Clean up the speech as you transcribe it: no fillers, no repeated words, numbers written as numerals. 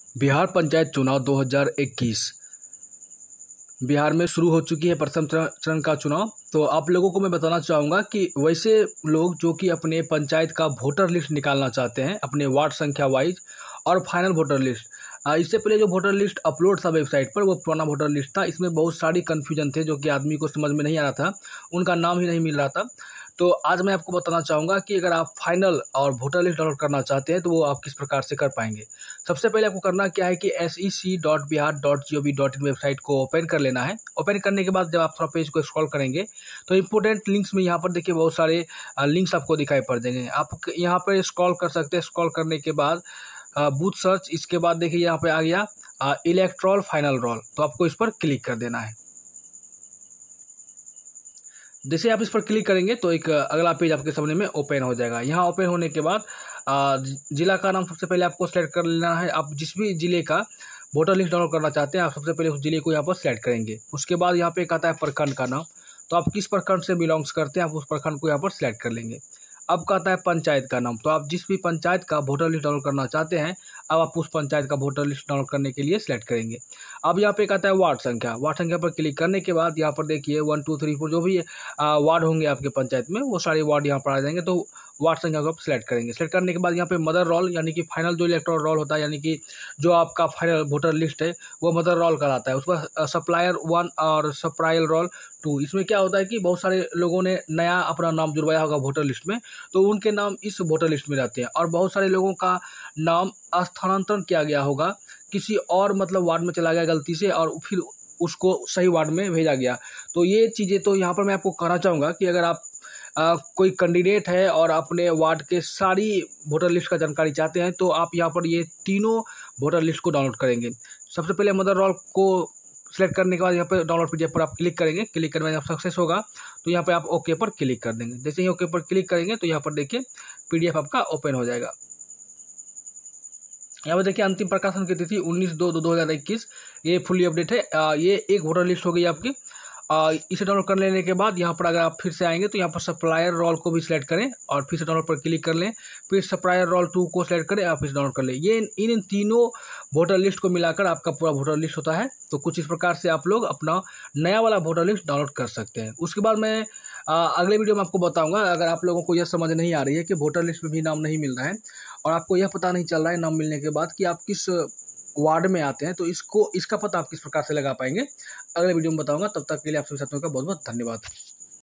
बिहार पंचायत चुनाव 2021 बिहार में शुरू हो चुकी है प्रथम चरण का चुनाव। तो आप लोगों को मैं बताना चाहूँगा कि वैसे लोग जो कि अपने पंचायत का वोटर लिस्ट निकालना चाहते हैं अपने वार्ड संख्या वाइज और फाइनल वोटर लिस्ट, इससे पहले जो वोटर लिस्ट अपलोड था वेबसाइट पर वो पुराना वोटर लिस्ट था। इसमें बहुत सारी कन्फ्यूजन थे जो कि आदमी को समझ में नहीं आ रहा था, उनका नाम ही नहीं मिल रहा था। तो आज मैं आपको बताना चाहूँगा कि अगर आप फाइनल और वोटर लिस्ट डाउनलोड करना चाहते हैं तो वो आप किस प्रकार से कर पाएंगे। सबसे पहले आपको करना क्या है कि sec.bihar.gov.in वेबसाइट को ओपन कर लेना है। ओपन करने के बाद जब आप थोड़ा पेज को स्क्रॉल करेंगे तो इंपोर्टेंट लिंक्स में यहाँ पर देखिए बहुत सारे लिंक्स आपको दिखाई पड़ देंगे। आप यहाँ पर स्क्रॉल कर सकते हैं। स्क्रॉल करने के बाद बूथ सर्च, इसके बाद देखिए यहाँ पे आ गया इलेक्ट्रॉल फाइनल रोल, तो आपको इस पर क्लिक कर देना है। जैसे आप इस पर क्लिक करेंगे तो एक अगला पेज आपके सामने में ओपन हो जाएगा। यहाँ ओपन होने के बाद जिला का नाम सबसे पहले आपको सेलेक्ट कर लेना है। आप जिस भी जिले का वोटर लिस्ट डाउनलोड करना चाहते हैं आप सबसे पहले उस जिले को यहाँ पर सेलेक्ट करेंगे। उसके बाद यहाँ पे एक आता है प्रखंड का नाम, तो आप किस प्रखंड से बिलोंग्स करते हैं आप उस प्रखंड को यहाँ पर सेलेक्ट कर लेंगे। अब का आता है पंचायत का नाम, तो आप जिस भी पंचायत का वोटर लिस्ट डाउनलोड करना चाहते हैं अब आप उस पंचायत का वोटर लिस्ट डाउनलोड करने के लिए सेलेक्ट करेंगे। अब यहाँ पे एक आता है वार्ड संख्या। वार्ड संख्या पर क्लिक करने के बाद यहाँ पर देखिए 1 2 3 4 जो भी वार्ड होंगे आपके पंचायत में वो सारे वार्ड यहाँ पर आ जाएंगे। तो वार्ड संख्या को आप सिलेक्ट करेंगे। सेलेक्ट करने के बाद यहाँ पे मदर रोल यानी कि फाइनल जो इलेक्टोरल रोल होता है, यानी कि जो आपका फाइनल वोटर लिस्ट है वो मदर रोल कहलाता है। उसका सप्लायर 1 और सप्लायर रोल 2, इसमें क्या होता है कि बहुत सारे लोगों ने नया अपना नाम जुड़वाया होगा वोटर लिस्ट में, तो उनके नाम इस वोटर लिस्ट में रहते हैं। और बहुत सारे लोगों का नाम स्थानांतरण किया गया होगा, किसी और मतलब वार्ड में चला गया गलती से और फिर उसको सही वार्ड में भेजा गया। तो ये चीज़ें तो यहाँ पर मैं आपको कहना चाहूँगा कि अगर आप कोई कैंडिडेट है और अपने वार्ड के सारी वोटर लिस्ट का जानकारी चाहते हैं तो आप यहाँ पर ये तीनों वोटर लिस्ट को डाउनलोड करेंगे। सबसे पहले मदर रोल को सिलेक्ट करने के बाद यहाँ पे डाउनलोड पीडीएफ पर आप क्लिक करेंगे। क्लिक करने में सक्सेस होगा तो यहाँ पे आप ओके पर क्लिक कर देंगे। जैसे ही ओके पर क्लिक करेंगे तो यहाँ पर देखिए पीडीएफ आपका ओपन हो जाएगा। यहाँ पर देखिए अंतिम प्रकाशन की तिथि 19/2/2021, ये फुली अपडेट है। ये एक वोटर लिस्ट हो गई आपकी। इसे डाउनलोड कर लेने के बाद यहाँ पर अगर आप फिर से आएंगे तो यहाँ पर सप्लायर रोल को भी सिलेक्ट करें और फिर से डाउनलोड पर क्लिक कर लें। फिर सप्लायर रोल 2 को सिलेक्ट करें और फिर डाउनलोड कर लें। ये इन तीनों वोटर लिस्ट को मिलाकर आपका पूरा वोटर लिस्ट होता है। तो कुछ इस प्रकार से आप लोग अपना नया वाला वोटर लिस्ट डाउनलोड कर सकते हैं। उसके बाद मैं अगले वीडियो में आपको बताऊंगा, अगर आप लोगों को यह समझ नहीं आ रही है कि वोटर लिस्ट में भी नाम नहीं मिल रहा है और आपको यह पता नहीं चल रहा है नाम मिलने के बाद कि आप किस वार्ड में आते हैं, तो इसका पता आप किस प्रकार से लगा पाएंगे अगले वीडियो में बताऊंगा। तब तक के लिए आप सभी साथियों का बहुत बहुत धन्यवाद।